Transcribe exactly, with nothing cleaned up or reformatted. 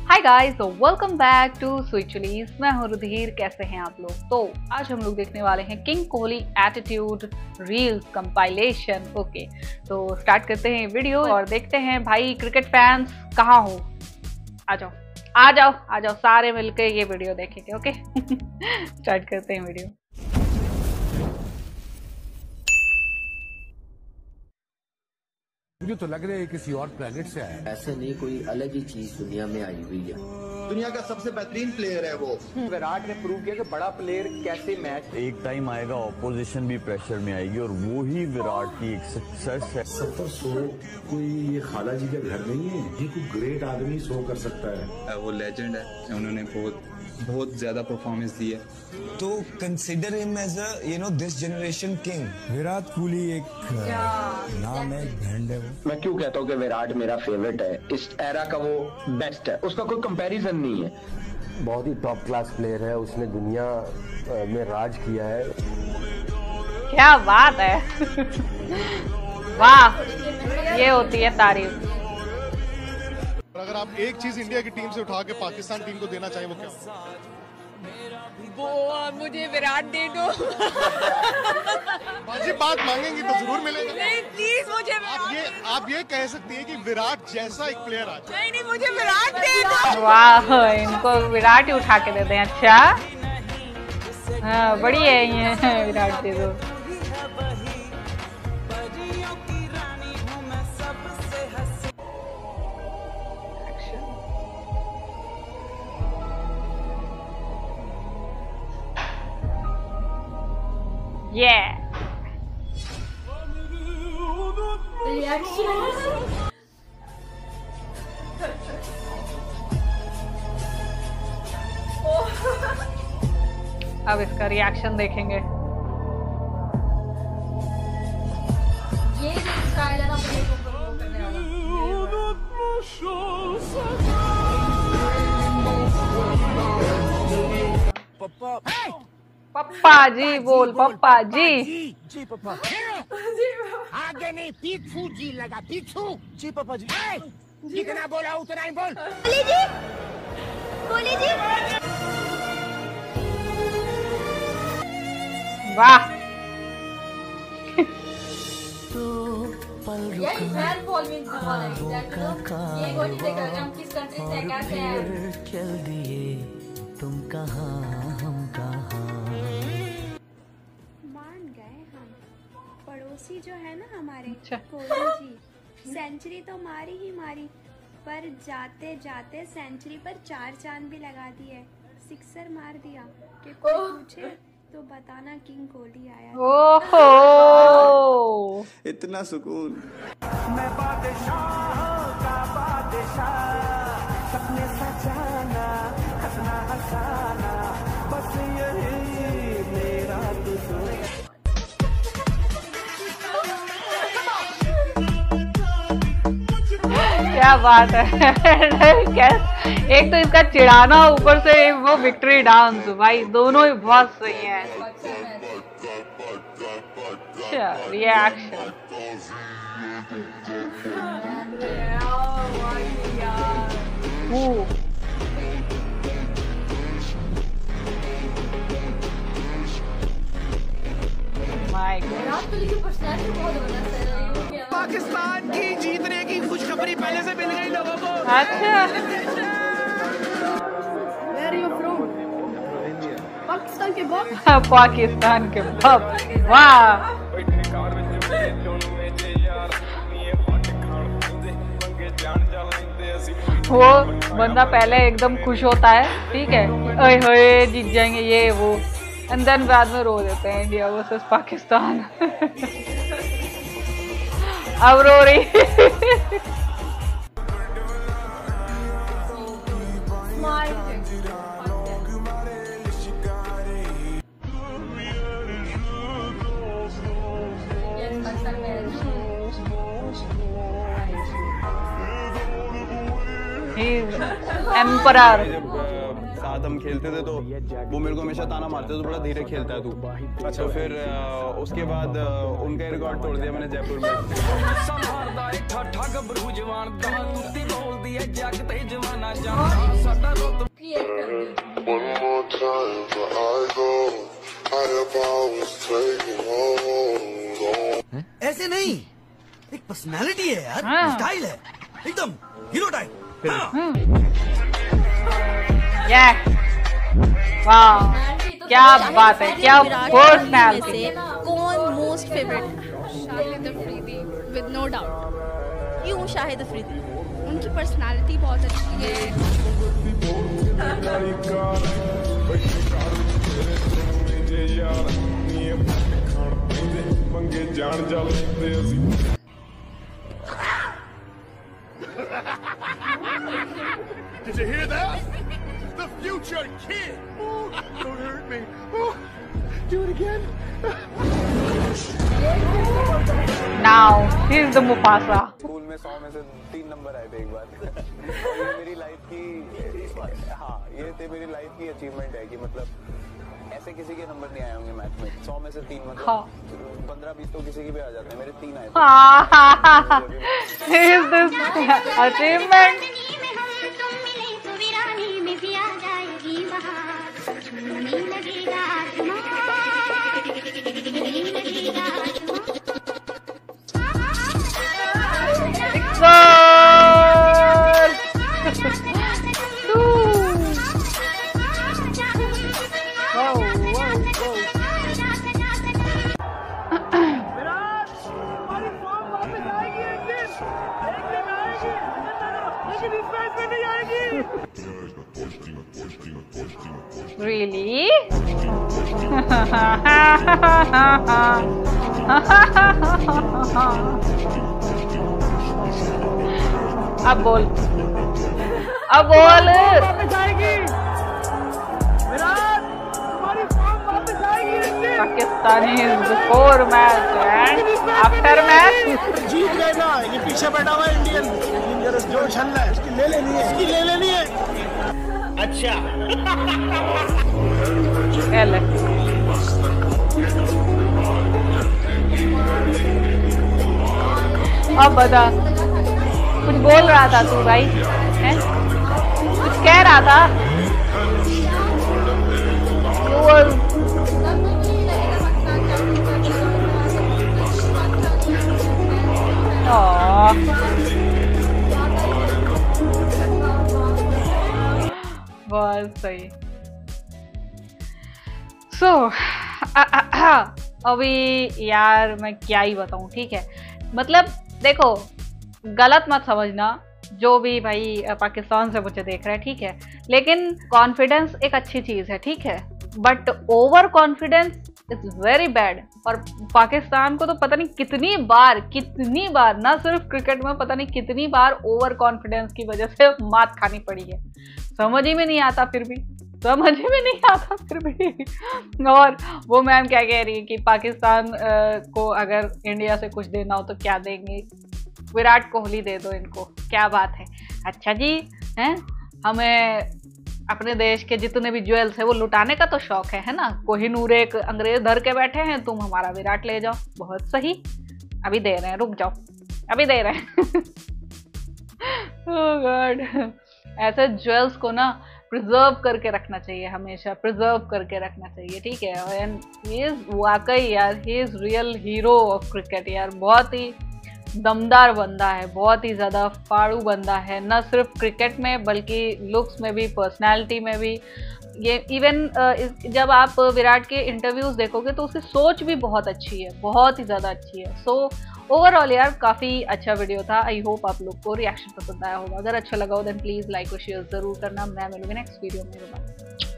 हाय guys, तो welcome back to स्विचुलीज। मैं हूं रुधिर। कैसे हैं आप लोग? तो आज हम लोग देखने वाले हैं king Kohli attitude reels compilation. Okay, तो स्टार्ट करते हैं वीडियो और देखते हैं भाई क्रिकेट फैंस कहाँ हो। आ जाओ आ जाओ आ जाओ सारे मिलकर ये वीडियो देखेंगे। ओके स्टार्ट करते हैं वीडियो। मुझे तो लग रहा है किसी और प्लेनेट से आया। ऐसे नहीं, कोई अलग ही चीज दुनिया में आई हुई है। दुनिया का सबसे बेहतरीन प्लेयर है वो। विराट ने प्रूव किया कि बड़ा प्लेयर कैसे मैच। एक टाइम आएगा ऑपोजिशन भी प्रेशर में आएगी और वो ही विराट की एक सक्सेस है। सत्तर सो कोई ये खाला जी का घर नहीं है, ये कोई ग्रेट आदमी सो कर सकता है। वो लेजेंड है, उन्होंने बहुत बहुत ज्यादा परफॉर्मेंस दी है। तो consider him as a you know this generation king. Virat Kohli एक नाम है, ब्रांड है वो। मैं क्यों कहता हूँ कि विराट मेरा फेवरेट है, इस एरा का वो बेस्ट है, उसका कोई कंपैरिजन नहीं है। बहुत ही टॉप क्लास प्लेयर है, उसने दुनिया में राज किया है। क्या बात है वाह, ये होती है तारीफ। अगर आप एक चीज इंडिया की टीम से उठा के पाकिस्तान टीम को देना चाहिए वो क्या? वो मुझे विराट दे दो। बाजी बात मांगेंगी तो जरूर मिलेगा। नहीं प्लीज मुझे आप ये आप ये कह सकती हैं कि विराट जैसा एक प्लेयर आ। नहीं नहीं मुझे विराट दे दो। वाह, इनको विराट ही उठा के दे दें। अच्छा हाँ, बड़ी है ये विराट दे दो। Yeah. अब इसका रिएक्शन देखेंगे। ये स्टाइल है ना अपने को करने वाला। पप्पा पप्पा जी बोल, पप्पा जी जी पप्पा आगे नहीं पीछू जी लगा, पीछू जी पप्पा जी। जितना बोला उतना ही बोल। बोली जी, बोली जी। वाह यार फैन फॉलोइंग बहुत है। ये कोई नहीं देखेगा कि हम किस कंट्री से कैसे हैं। चल दिए तुम कहाँ हम कहाँ। मान गए हम। पड़ोसी जो है ना हमारे अच्छा। कोहली जी, सेंचुरी तो मारी ही मारी, पर जाते जाते सेंचुरी पर चार चांद भी लगा दिए। सिक्सर मार दिया कि कोई पूछे तो बताना किंग कोहली आया। ओहो, इतना सुकून। मैं बादशाह का बादशाह, सपने सजाना, हंसना हंसाना, बस यही मेरा तुझे। क्या बात है क्या? एक तो इसका चिढ़ाना, ऊपर से वो विक्ट्री डांस, भाई दोनों ही बहुत सही है। अच्छा रिएक्शन। माय गॉड, पाकिस्तान की जीतने की खुशखबरी पहले से मिल गई लोगों को। अच्छा पाकिस्तान के बॉब। पाकिस्तान के बॉब, वाह। वो बंदा पहले एकदम खुश होता है, ठीक है, ओए होए जीत जाएंगे ये वो, एंड देन बाद में रो देते हैं इंडिया वर्सेस पाकिस्तान। अब रो रही एम्परर। सात साथ हम खेलते थे तो वो मेरे को हमेशा ताना मारते थे, तो बड़ा धीरे खेलता है तू। तो फिर उसके बाद उनका रिकॉर्ड तोड़ दिया मैंने जयपुर में। ऐसे नहीं, एक पर्सनालिटी है यार, स्टाइल है एकदम हीरो टाइप। वाह क्या बात है, क्या पर्सनालिटी। कौन most favourite? Shahid Afridi with no doubt. क्यों शाहिद अफरीदी? उनकी पर्सनालिटी बहुत अच्छी है। Did you hear that? The future kid. Don't hurt me. Do it again. Now here's the Mufasa. School में सौ में से तीन नंबर आए थे एक बार। ये मेरी लाइफ की, हाँ ये थे मेरी लाइफ की अचीवमेंट है कि मतलब ऐसे किसी के नंबर नहीं आए होंगे मैथ में। सौ में से तीन मतलब पंद्रह बीस तो किसी के भी आ जाते हैं, मेरे तीन आए थे। Here's this achievement. Really? अब बोल, अब बोल। Pakistani before match and after match जीत गए ना। ये पीछे बैठा हुआ इंडियन जो छल है इसकी ले लेनी है, इसकी ले लेनी है। अच्छा अब बता, कुछ बोल रहा था तू भाई, हैं? कुछ कह रहा था। बहुत सही। सो so, अभी यार मैं क्या ही बताऊं, ठीक है। मतलब देखो, गलत मत समझना जो भी भाई पाकिस्तान से मुझे देख रहा है, ठीक है। लेकिन कॉन्फिडेंस एक अच्छी चीज है, ठीक है, but over confidence is very bad. और पाकिस्तान को तो पता नहीं कितनी बार कितनी बार ना सिर्फ क्रिकेट में, पता नहीं कितनी बार ओवर कॉन्फिडेंस की वजह से मात खानी पड़ी है। समझ ही में नहीं आता, फिर भी समझ ही में नहीं आता फिर भी। और वो मैम क्या कह रही है कि पाकिस्तान को अगर इंडिया से कुछ देना हो तो क्या देंगे, विराट कोहली दे दो इनको, क्या बात है। अच्छा जी, हैं, हमें अपने देश के जितने भी ज्वेल्स है वो लुटाने का तो शौक है, है ना। कोहिनूर एक अंग्रेज धर के बैठे हैं, तुम हमारा विराट ले जाओ। बहुत सही, अभी दे रहे हैं, रुक जाओ, अभी दे रहे हैं। ओह गॉड, ऐसे ज्वेल्स को ना प्रिजर्व करके रखना चाहिए, हमेशा प्रिजर्व करके रखना चाहिए, ठीक है। एंड ही इज वाकई यार, he is real hero of cricket यार। बहुत ही दमदार बंदा है, बहुत ही ज़्यादा फाड़ू बंदा है, न सिर्फ क्रिकेट में बल्कि लुक्स में भी, पर्सनालिटी में भी। ये इवन जब आप विराट के इंटरव्यूज़ देखोगे तो उसकी सोच भी बहुत अच्छी है, बहुत ही ज़्यादा अच्छी है। सो ओवरऑल यार काफ़ी अच्छा वीडियो था। आई होप आप लोग को रिएक्शन पसंद आया होगा। अगर अच्छा लगा हो देन प्लीज़ लाइक और शेयर ज़रूर करना। मैं मिलूंगी नेक्स्ट वीडियो में।